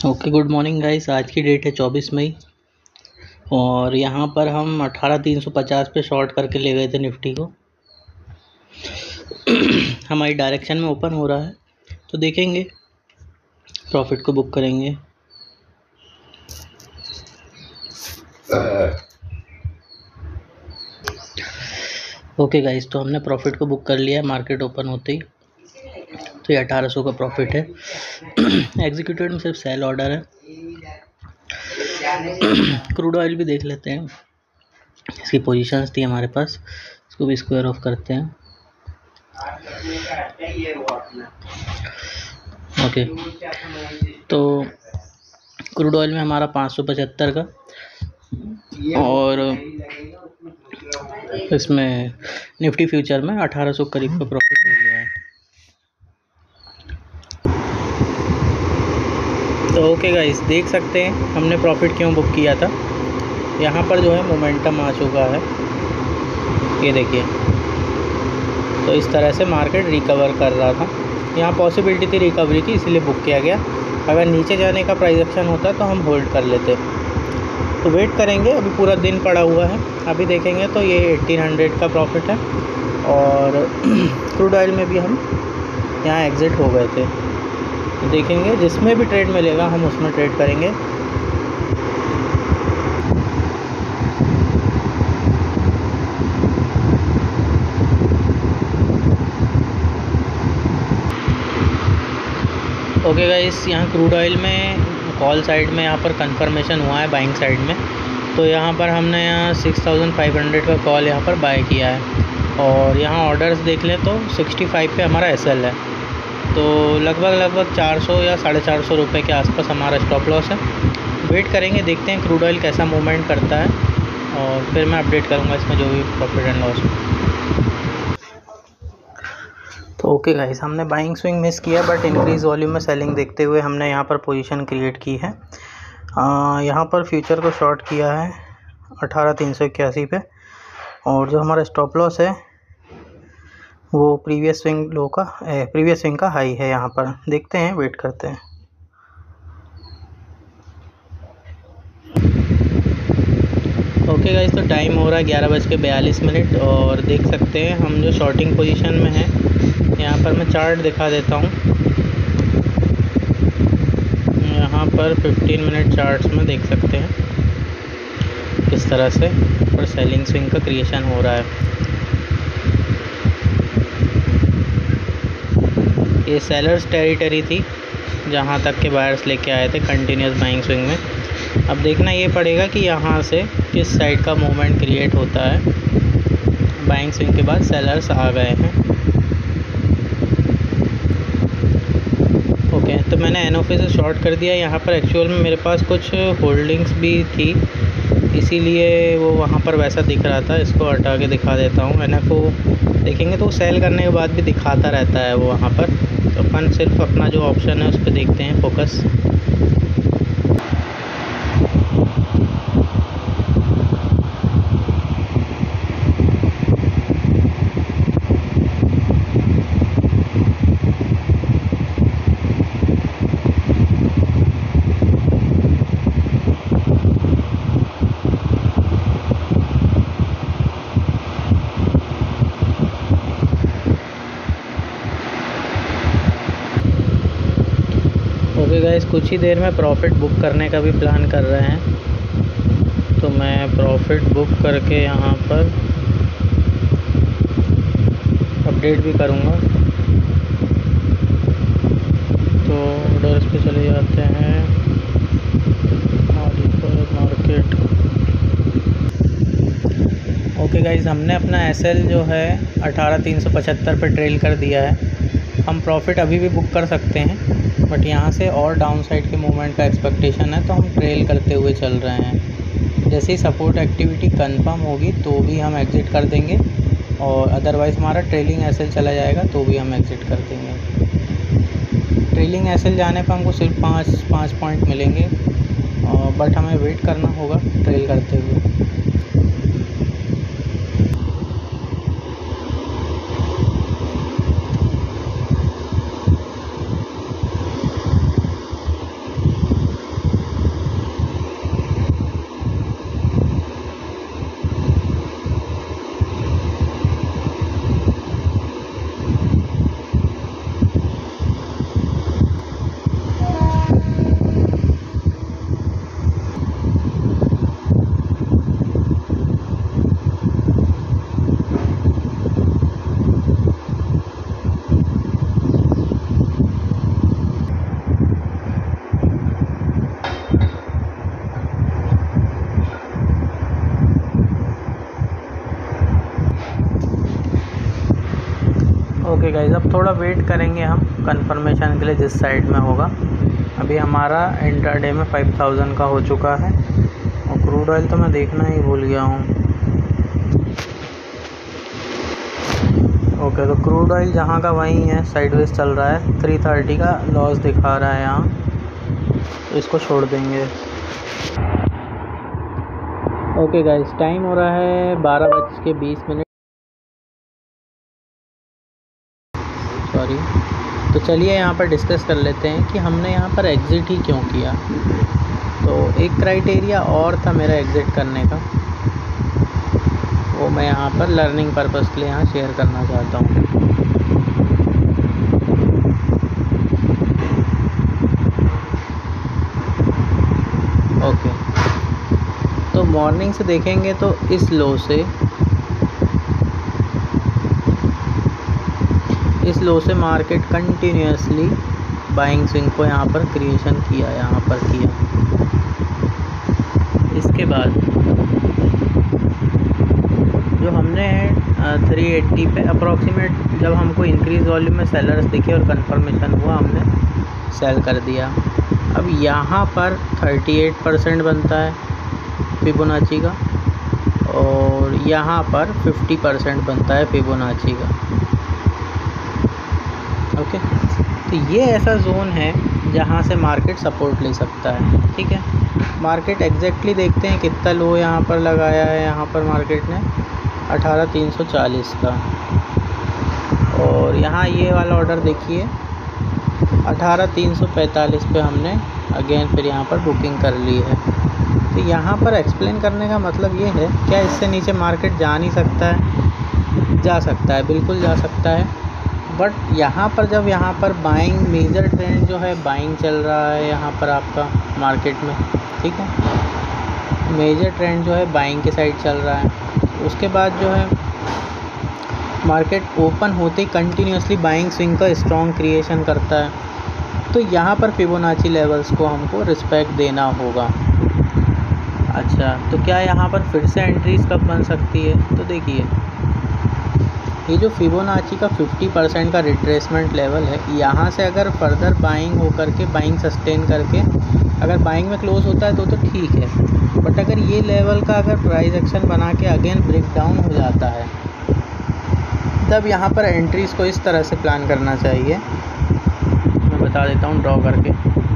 Okay, good morning guys. आज की date है 24 मई और यहाँ पर हम 18,350 पे शॉर्ट करके ले गए थे निफ्टी को। हमारी डायरेक्शन में ओपन हो रहा है तो देखेंगे, प्रॉफिट को बुक करेंगे। ओके गाइस, तो हमने प्रॉफिट को बुक कर लिया है मार्केट ओपन होते ही। तो ये 1800 का प्रॉफिट है। एग्जीक्यूटेड में सिर्फ सेल ऑर्डर है। क्रूड ऑयल भी देख लेते हैं, इसकी पोजीशंस थी हमारे पास, इसको भी स्क्वायर ऑफ करते हैं। ओके, तो क्रूड ऑयल में हमारा 575 का और इसमें निफ्टी फ्यूचर में 1800 करीब का प्रॉफिट हो गया है। तो ओके गाइस, देख सकते हैं हमने प्रॉफिट क्यों बुक किया था। यहाँ पर जो है मोमेंटम आ चुका है, ये देखिए। तो इस तरह से मार्केट रिकवर कर रहा था, यहाँ पॉसिबिलिटी थी रिकवरी की, इसीलिए बुक किया गया। अगर नीचे जाने का प्राइस एक्शन होता तो हम होल्ड कर लेते। तो वेट करेंगे, अभी पूरा दिन पड़ा हुआ है। अभी देखेंगे तो ये 1800 का प्रॉफिट है और क्रूड ऑयल में भी हम यहाँ एग्ज़िट हो गए थे। तो देखेंगे, जिसमें भी ट्रेड मिलेगा हम उसमें ट्रेड करेंगे। ओके गाइस, यहाँ क्रूड ऑयल में कॉल साइड में यहाँ पर कंफर्मेशन हुआ है बाइंग साइड में। तो यहाँ पर हमने यहाँ 6500 का कॉल यहाँ पर बाय किया है और यहाँ ऑर्डर्स देख लें तो 65 पे हमारा एसएल है। तो लगभग 400 या 450 रुपये के आसपास हमारा स्टॉप लॉस है। वेट करेंगे, देखते हैं क्रूड ऑयल कैसा मूवमेंट करता है और फिर मैं अपडेट करूँगा इसमें जो भी प्रॉफिट एंड लॉस। तो ओके गाइस, हमने बाइंग स्विंग मिस किया बट इंक्रीज वॉल्यूम में सेलिंग देखते हुए हमने यहाँ पर पोजीशन क्रिएट की है। यहाँ पर फ्यूचर को शॉर्ट किया है 18,381 पे और जो हमारा स्टॉप लॉस है वो प्रीवियस स्विंग का हाई है। यहाँ पर देखते हैं, वेट करते हैं। ओके गाइस, तो टाइम हो रहा है 11:42 और देख सकते हैं हम जो शॉर्टिंग पोजीशन में हैं। यहाँ पर मैं चार्ट दिखा देता हूँ। यहाँ पर 15 मिनट चार्ट्स में देख सकते हैं किस तरह से पर सेलिंग स्विंग का क्रिएशन हो रहा है। ये सेलर्स टेरिटरी थी जहाँ तक के बायर्स लेके आए थे कंटिन्यूस बाइंग स्विंग में। अब देखना ये पड़ेगा कि यहाँ से किस साइड का मूवमेंट क्रिएट होता है। बाइंग स्विंग के बाद सेलर्स आ गए हैं। ओके, तो मैंने एनओफे से शॉर्ट कर दिया। यहाँ पर एक्चुअल में मेरे पास कुछ होल्डिंग्स भी थी, इसीलिए वो वहाँ पर वैसा दिख रहा था। इसको हटा के दिखा देता हूँ। एनएफओ देखेंगे तो सेल करने के बाद भी दिखाता रहता है वो वहाँ पर। तो अपन सिर्फ अपना जो ऑप्शन है उस पर देखते हैं फोकस। ओके गाइस, कुछ ही देर में प्रॉफिट बुक करने का भी प्लान कर रहे हैं। तो मैं प्रॉफिट बुक करके यहाँ पर अपडेट भी करूँगा। तो ऑर्डर्स पे चले जाते हैं। मार्केट ओके गाइस, हमने अपना एसएल जो है 18,375 पे ट्रेल कर दिया है। हम प्रॉफिट अभी भी बुक कर सकते हैं बट यहाँ से और डाउन साइड के मूवमेंट का एक्सपेक्टेशन है तो हम ट्रेल करते हुए चल रहे हैं। जैसे ही सपोर्ट एक्टिविटी कंफर्म होगी तो भी हम एग्ज़िट कर देंगे और अदरवाइज़ हमारा ट्रेलिंग एसएल चला जाएगा तो भी हम एग्ज़िट कर देंगे। ट्रेलिंग एसएल जाने पर हमको सिर्फ 5 पॉइंट मिलेंगे बट हमें वेट करना होगा ट्रेल करते हुए। ओके गाइस, अब थोड़ा वेट करेंगे हम कंफर्मेशन के लिए जिस साइड में होगा। अभी हमारा इंट्राडे में 5000 का हो चुका है और क्रूड ऑयल तो मैं देखना ही भूल गया हूँ। ओके, तो क्रूड ऑयल जहाँ का वहीं है, साइडवेज चल रहा है, 330 का लॉस दिखा रहा है यहाँ, तो इसको छोड़ देंगे। ओके गाइस, टाइम हो रहा है 12:20। सॉरी। तो चलिए यहाँ पर डिस्कस कर लेते हैं कि हमने यहाँ पर एग्ज़िट ही क्यों किया। तो एक क्राइटेरिया और था मेरा एग्ज़िट करने का, वो मैं यहाँ पर लर्निंग पर्पज़ के लिए यहाँ शेयर करना चाहता हूँ। ओके, तो मॉर्निंग से देखेंगे तो इस लो से मार्केट कंटिन्यूसली बाइंग स्विंग को यहाँ पर क्रिएशन किया, इसके बाद जो हमने 380 पे अप्रॉक्सीमेट जब हमको इंक्रीज वॉल्यूम में सेलर्स दिखे और कंफर्मेशन हुआ, हमने सेल कर दिया। अब यहाँ पर 38% बनता है फिबोनाची का और यहाँ पर 50% बनता है फिबोनाची का। ओके, तो ये ऐसा जोन है जहाँ से मार्केट सपोर्ट ले सकता है। ठीक है, मार्केट एग्जैक्टली देखते हैं कितना लो यहाँ पर लगाया है। यहाँ पर मार्केट ने 18340 का, और यहाँ ये वाला ऑर्डर देखिए 18345 पे हमने अगेन फिर यहाँ पर बुकिंग कर ली है। तो यहाँ पर एक्सप्लेन करने का मतलब ये है, क्या इससे नीचे मार्केट जा नहीं सकता है? जा सकता है, बिल्कुल जा सकता है। बट यहाँ पर जब यहाँ पर बाइंग मेजर ट्रेंड जो है बाइंग चल रहा है यहाँ पर आपका मार्केट में, ठीक है, मेजर ट्रेंड जो है बाइंग के साइड चल रहा है। उसके बाद जो है मार्केट ओपन होते ही कंटिन्यूसली बाइंग स्विंग का स्ट्रॉन्ग क्रिएशन करता है। तो यहाँ पर फिबोनाची लेवल्स को हमको रिस्पेक्ट देना होगा। अच्छा, तो क्या यहाँ पर फिर से एंट्रीज कब बन सकती है? तो देखिए, ये जो फिबोनाची का 50% का रिट्रेसमेंट लेवल है, यहाँ से अगर फर्दर बाइंग हो करके बाइंग सस्टेन करके अगर बाइंग में क्लोज होता है तो ठीक है। बट अगर ये लेवल का अगर प्राइस एक्शन बना के अगेन ब्रेक डाउन हो जाता है, तब यहाँ पर एंट्रीज़ को इस तरह से प्लान करना चाहिए। मैं बता देता हूँ ड्रॉ करके।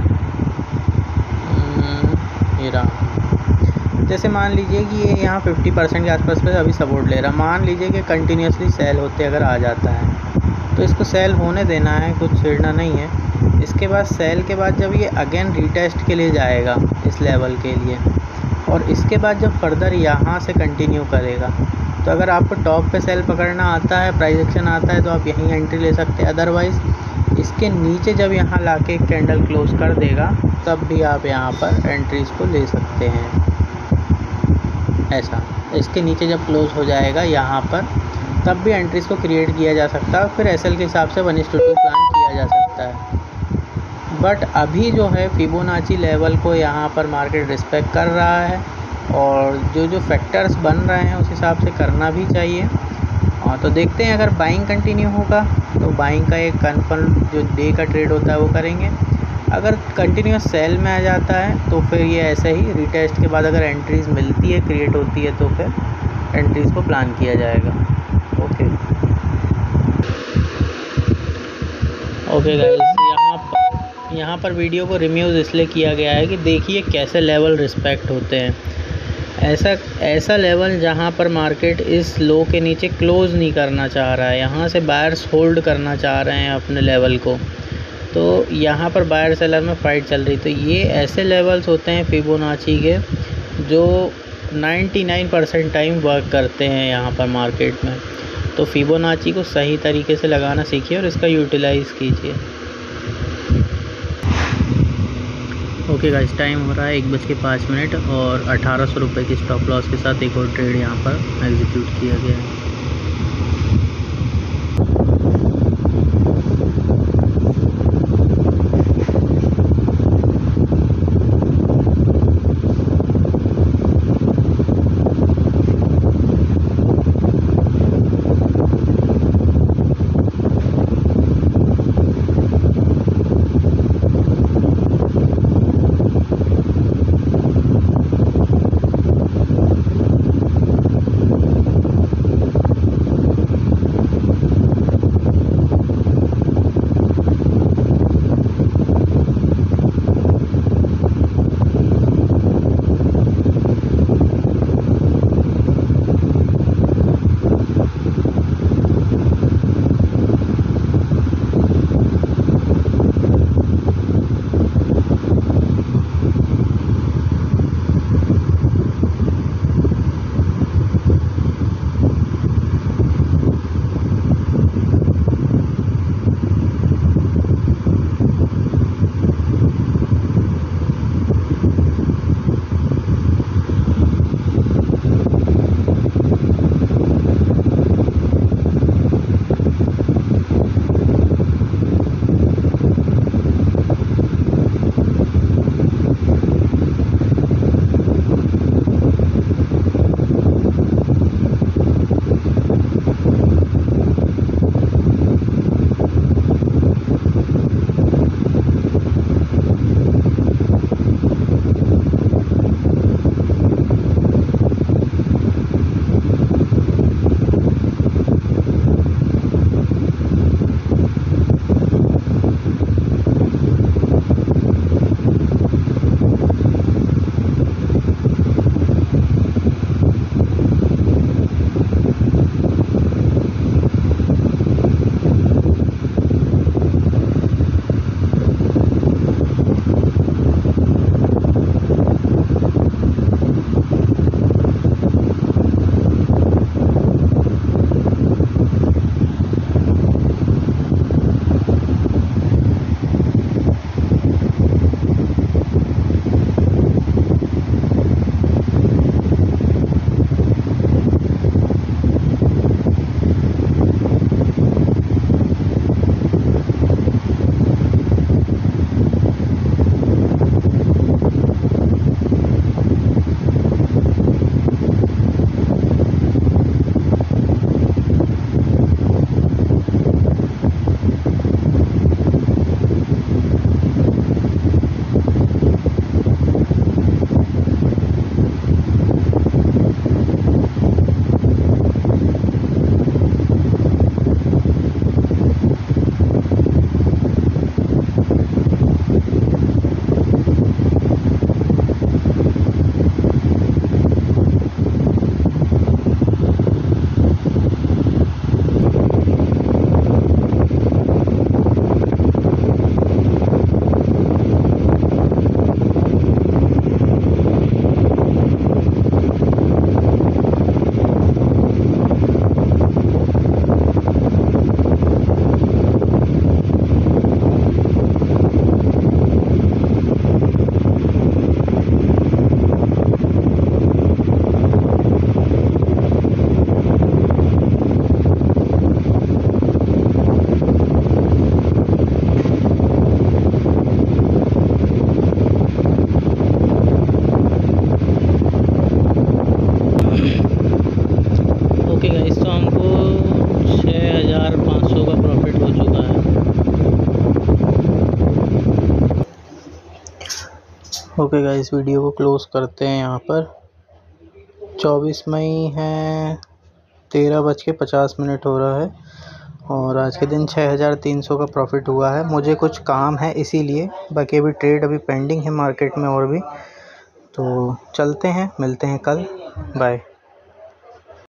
ये रहा, जैसे मान लीजिए कि ये यहाँ 50% के आसपास पे अभी सपोर्ट ले रहा। मान लीजिए कि कंटिन्यूसली सेल होते अगर आ जाता है तो इसको सेल होने देना है, कुछ छेड़ना नहीं है। इसके बाद सेल के बाद जब ये अगेन रीटेस्ट के लिए जाएगा इस लेवल के लिए, और इसके बाद जब फर्दर यहाँ से कंटिन्यू करेगा, तो अगर आपको टॉप पे सेल पकड़ना आता है, प्राइस एक्शन आता है, तो आप यहीं एंट्री ले सकते हैं। अदरवाइज़ इसके नीचे जब यहाँ लाके एक कैंडल क्लोज कर देगा, तब भी आप यहाँ पर एंट्रीज़ को ले सकते हैं। ऐसा इसके नीचे जब क्लोज हो जाएगा यहाँ पर, तब भी एंट्रीज़ को क्रिएट किया जा सकता है, फिर एसएल के हिसाब से 1:2 प्लान किया जा सकता है। बट अभी जो है फिबोनाची लेवल को यहाँ पर मार्केट रिस्पेक्ट कर रहा है, और जो फैक्टर्स बन रहे हैं उस हिसाब से करना भी चाहिए। तो देखते हैं, अगर बाइंग कंटिन्यू होगा तो बाइंग का एक कन्फर्म जो डे का ट्रेड होता है वो करेंगे। अगर कंटिन्यूस सेल में आ जाता है तो फिर ये ऐसे ही रिटेस्ट के बाद अगर एंट्रीज़ मिलती है, क्रिएट होती है, तो फिर एंट्रीज़ को प्लान किया जाएगा। ओके गाइस, यहाँ पर वीडियो को रिम्यूज़ इसलिए किया गया है कि देखिए कैसे लेवल रिस्पेक्ट होते हैं। ऐसा लेवल जहाँ पर मार्केट इस लो के नीचे क्लोज़ नहीं करना चाह रहा है, यहाँ से बायर्स होल्ड करना चाह रहे हैं अपने लेवल को, तो यहाँ पर बायर सेलर में फ़ाइट चल रही। तो ये ऐसे लेवल्स होते हैं फिबोनाची के जो 99% टाइम वर्क करते हैं यहाँ पर मार्केट में। तो फिबोनाची को सही तरीके से लगाना सीखिए और इसका यूटिलाइज़ कीजिए। ओके गाइस, टाइम हो रहा है 1:05 और 1800 रुपये की स्टॉप लॉस के साथ एक और ट्रेड यहाँ पर एग्जीक्यूट किया गया है। ओके गाइस, वीडियो को क्लोज़ करते हैं यहाँ पर। 24 मई है, 13:50 हो रहा है और आज के दिन 6300 का प्रॉफिट हुआ है। मुझे कुछ काम है इसीलिए, बाकी अभी ट्रेड पेंडिंग है मार्केट में और भी। तो चलते हैं, मिलते हैं कल। बाय।